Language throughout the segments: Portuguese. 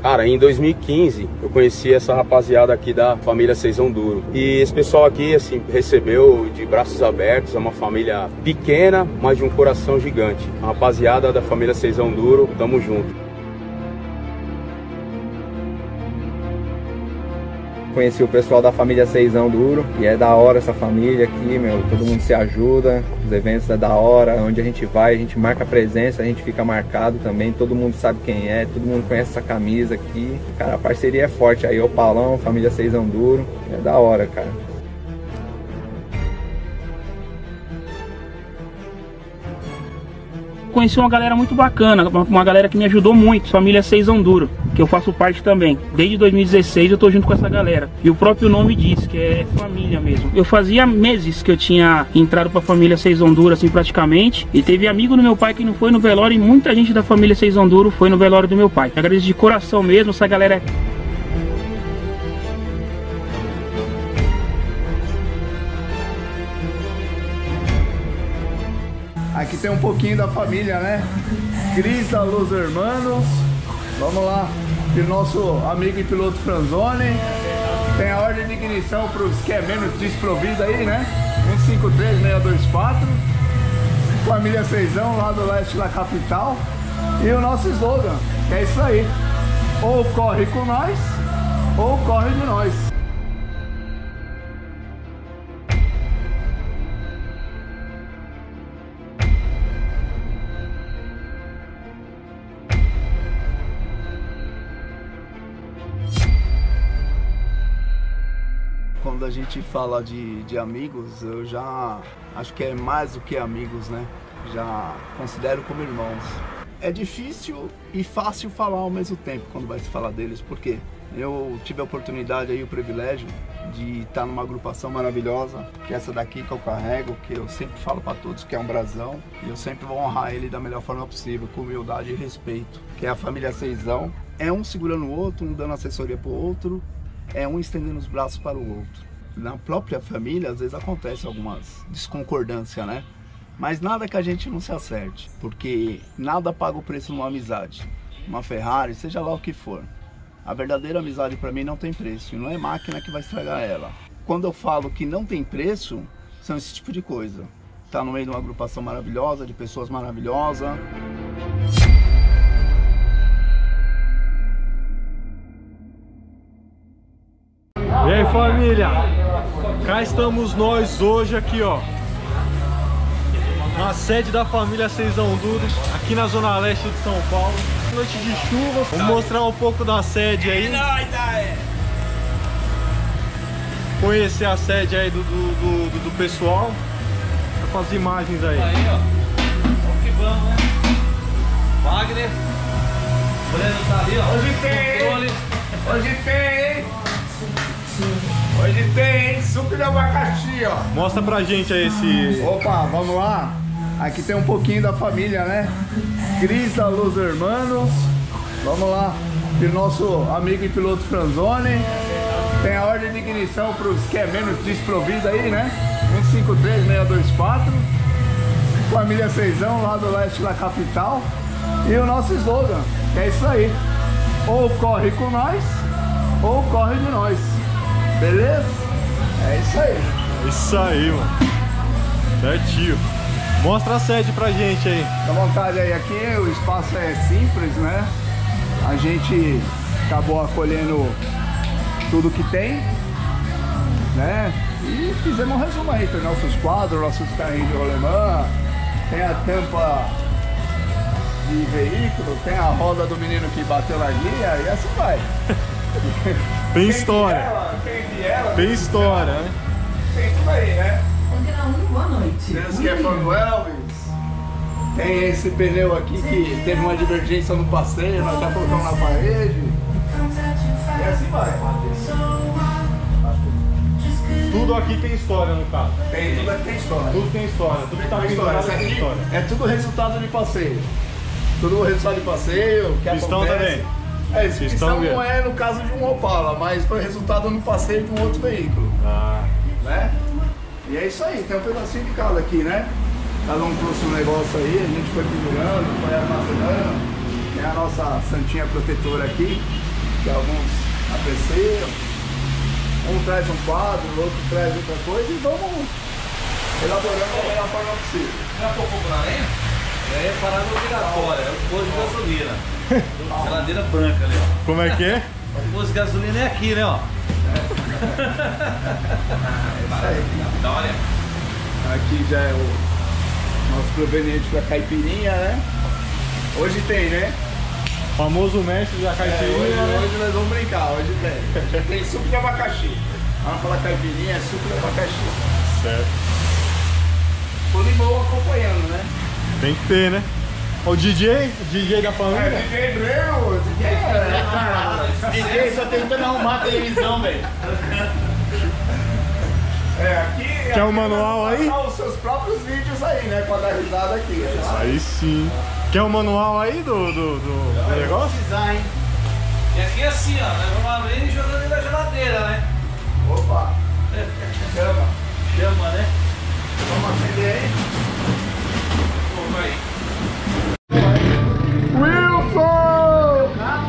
Cara, em 2015 eu conheci essa rapaziada aqui da família Seizão Duro. E esse pessoal aqui, assim, recebeu de braços abertos. É uma família pequena, mas de um coração gigante. A rapaziada da família Seizão Duro, tamo junto. Conheci o pessoal da família Seizão Duro e é da hora essa família aqui, meu, todo mundo se ajuda, os eventos é da hora, onde a gente vai, a gente marca presença, a gente fica marcado também, todo mundo sabe quem é, todo mundo conhece essa camisa aqui, cara, a parceria é forte aí, o Paulão, família Seizão Duro, é da hora, cara. Conheci uma galera muito bacana, uma galera que me ajudou muito, família Seizão Duro, que eu faço parte também. Desde 2016 eu tô junto com essa galera. E o próprio nome diz que é família mesmo. Eu fazia meses que eu tinha entrado pra família Seizão Duro, assim, praticamente. E teve amigo do meu pai que não foi no velório e muita gente da família Seizão Duro foi no velório do meu pai. Agradeço de coração mesmo, essa galera. Aqui tem um pouquinho da família, né? Cris, Los Hermanos. Vamos lá, o nosso amigo e piloto Franzoni. Tem a ordem de ignição para os que é menos desprovido aí, né? 153624. Família Seizão, lá do leste da capital. E o nosso slogan, que é isso aí. Ou corre com nós, ou corre de nós. Quando a gente fala de amigos, eu já acho que é mais do que amigos, né? Já considero como irmãos. É difícil e fácil falar ao mesmo tempo quando vai se falar deles, porque eu tive a oportunidade e o privilégio de estar numa agrupação maravilhosa, que é essa daqui que eu carrego, que eu sempre falo para todos que é um brasão, e eu sempre vou honrar ele da melhor forma possível, com humildade e respeito, que é a família Seizão. É um segurando o outro, um dando assessoria para o outro, é um estendendo os braços para o outro. Na própria família, às vezes acontece algumas discordâncias, né? Mas nada que a gente não se acerte, porque nada paga o preço numa amizade. Uma Ferrari, seja lá o que for. A verdadeira amizade para mim não tem preço, e não é máquina que vai estragar ela. Quando eu falo que não tem preço, são esse tipo de coisa. Tá no meio de uma agrupação maravilhosa, de pessoas maravilhosas. E aí, família, cá estamos nós hoje aqui, ó, na sede da família Seizão Duro, aqui na zona leste de São Paulo. Noite de chuva, vou mostrar um pouco da sede aí, conhecer a sede aí do pessoal, com as imagens aí. Aí, ó, vamos que vamos, né? Wagner, o Breno tá ali, ó. Hoje tem, hoje tem. Hoje tem suco de abacaxi, ó. Mostra pra gente aí esse... Opa, vamos lá. Aqui tem um pouquinho da família, né? Cris, Los Hermanos. Vamos lá. E nosso amigo e piloto Franzoni. Tem a ordem de ignição para os que é menos desprovido aí, né? 153624. Família Seizão, lá do leste da capital. E o nosso slogan, que é isso aí. Ou corre com nós, ou corre de nós. Beleza? É isso aí. É isso aí, mano. Certinho. Mostra a sede pra gente aí. Dá vontade aí. Aqui o espaço é simples, né? A gente acabou acolhendo tudo que tem, né? E fizemos um resumo aí. Tem nossos quadros, nossos carrinhos de rolemã. Tem a tampa de veículo. Tem a roda do menino que bateu na guia. E assim vai. Tem história. Tem história, né? Tem tudo aí, né? Boa noite. Deus que é fã do Elvis. Tem esse pneu aqui que teve uma divergência no passeio, nós já colocamos na parede. E assim vai. Tudo aqui tem história no carro. Tem, tudo aqui tem história. Tudo tem história. Tudo que tá Tem pendurado história. tem história. É tudo resultado de passeio. Tudo resultado de passeio. Que Pistão acontece. também. É, esse pistão mesmo. não é no caso de um Opala, mas foi resultado no passeio de um outro veículo. Ah. Né? E é isso aí, tem um pedacinho de cada aqui, né? Cada um trouxe um negócio aí, a gente foi pendurando, foi armazenando. Tem a nossa santinha protetora aqui, que alguns apreciam. Um traz um quadro, o outro traz outra coisa e vamos elaborando da melhor forma possível. Já tocou com a lenha? É parada obrigatória, é o posto de gasolina. Geladeira branca ali, ó. Como é que é? O posto de gasolina é aqui, né, ó. Da hora. Aqui já é o nosso proveniente da caipirinha, né? Hoje tem, né? Famoso mestre da caipirinha. Hoje nós vamos brincar, hoje tem. Tem suco de abacaxi. Vamos falar caipirinha, é suco de abacaxi. Certo. Com limão acompanhando, né? Tem que ter, né? O DJ da família. DJ Breno, DJ só tentando arrumar a televisão, velho. Aqui. Quer um manual aí? Os seus próprios vídeos aí, né? Pra dar risada aqui. Aí sim. Quer um manual aí do negócio? Design. E aqui é assim, ó, nós vamos abrir e jogando dentro da geladeira, né? Opa! Chama! Chama, né? Vamos acender aí. Vamos aí. Wilson!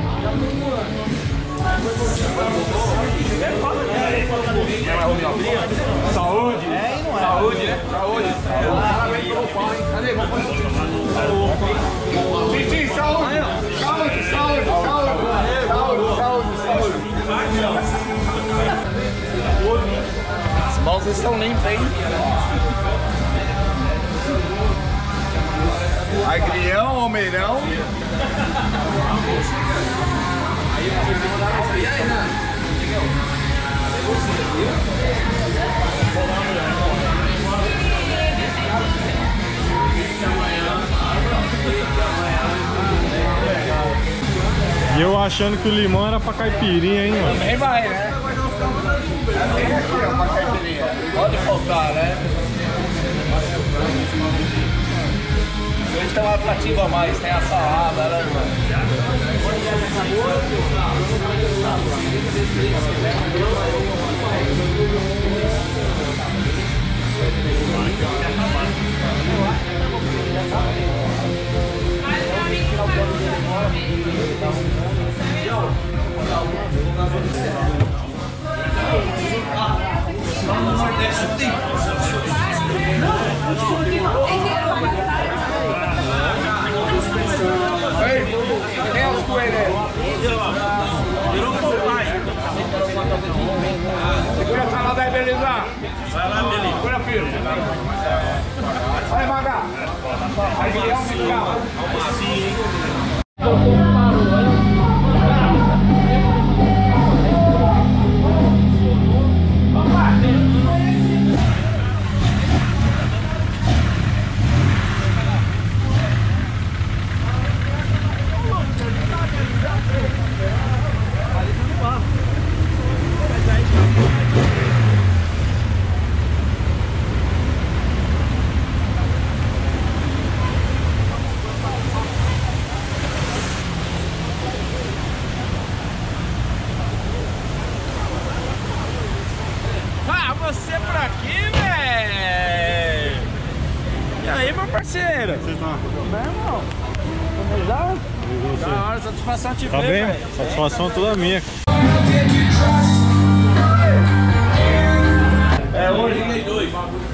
Saúde! Saúde, né? Saúde. Cadê? Titi, saúde! Saúde, saúde, saúde! Saúde, saúde! As mãos estão limpas, hein? Agrião, Almeirão. E eu achando que o limão era pra caipirinha, hein, mano? Também vai, né? Tem aqui, ó, uma caipirinha. Pode faltar, né? Hoje tem um atrativo a mais, tem a salada, né, mano? Quem é os coelhos? Virou um pai. Segura a salada aí, beleza? Vai lá, Beli. Segura, filho. Vai, Maga. Aí é um carro. Você por aqui, velho! E aí, meu parceiro? Vocês estão Tudo bem, irmão? Beleza? Da hora, satisfação te Tá ver, bem? velho. Satisfação toda minha. É, hoje tem dois.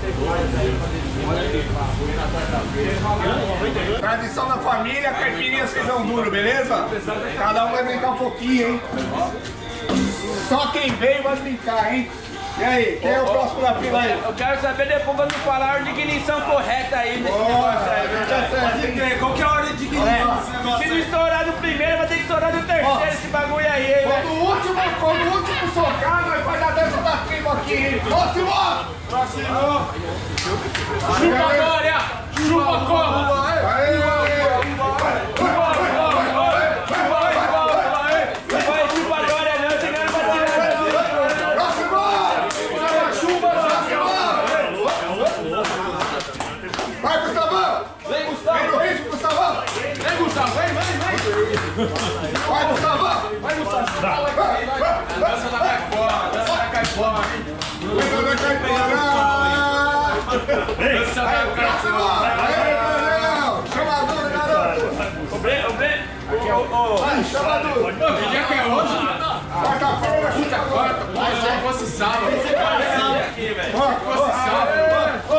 Tradição da família, caipirinha, feijão duro, beleza? Cada um vai brincar um pouquinho, hein? Só quem veio vai brincar, hein? E aí, quem é o próximo da fila aí? Eu quero saber depois quando falar a ordem de ignição correta aí nesse negócio aí. Qual que é a ordem de ignição? Se não estourar no primeiro, vai ter que estourar no terceiro esse bagulho aí, hein, velho. Quando o último socar, nós vai dar dança da tribo aqui, hein? Próximo! Chupa agora! Chupa como! Vai, Gustavão! Vem, Gustavo! Vem no ritmo, Gustavão! Vem, Gustavo! Vem! Vai, Gustavão! Vai, Gustavo! Dança da caipora! Dança da caipora! Dança da caipora! Dança da caipora! Chamador, garoto! O Breno! Vai, chamador! Que dia que é hoje? sábado. Aqui, velho. Fosse sábado.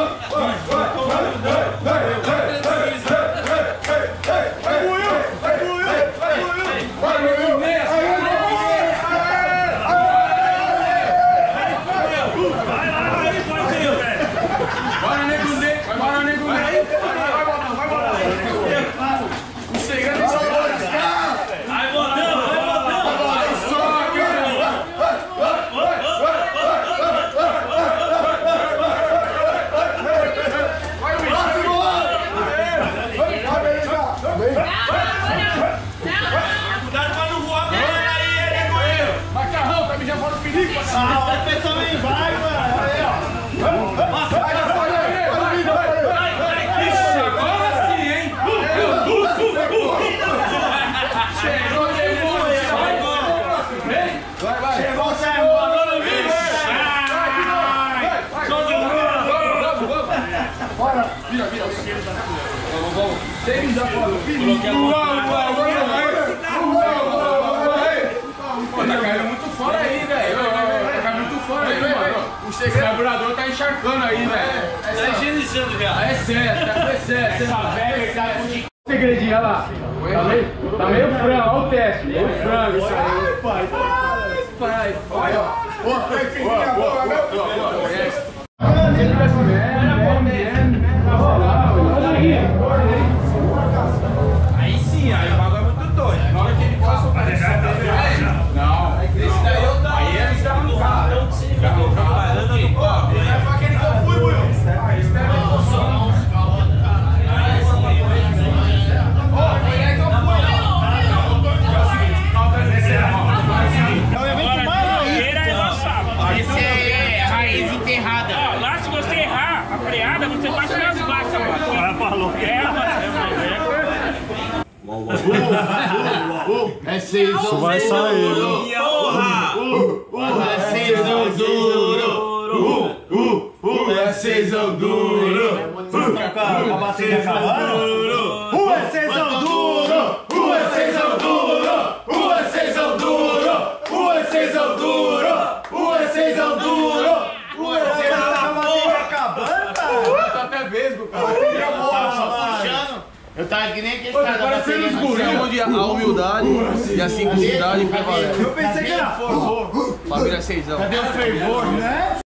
Tá caindo muito fora aí, velho. Tá caindo muito fora aí, mano. O carburador tá encharcando aí, velho. Tá higienizando já. É sério. Essa velha tá com segredinho, olha lá. Tá meio frango, olha o teste. Meio frango isso aí. Pai. Olha, Aí sim, aí o bagulho é muito doido. na hora que ele passa o preço não, esse daí eu dá. Aí ele já no carro. Já no carro. Foi aquele que eu fui, Buiu. Esse daí é função. Você bate nas vacas, mano. Ela falou que é, É seisão. Isso vai sair, viu? É seisão duro. É seisão duro. A bateria acabando. É seisão duro. É seisão duro. É seisão duro. É seisão duro. É seisão duro. Tá até vesgo, cara. Eu tava que nem aquele Pô, cara da parecendo bateria. os guris. Onde a humildade e a simplicidade prevalece. Eu pensei que era Família Seisão. Cadê o fervor, né?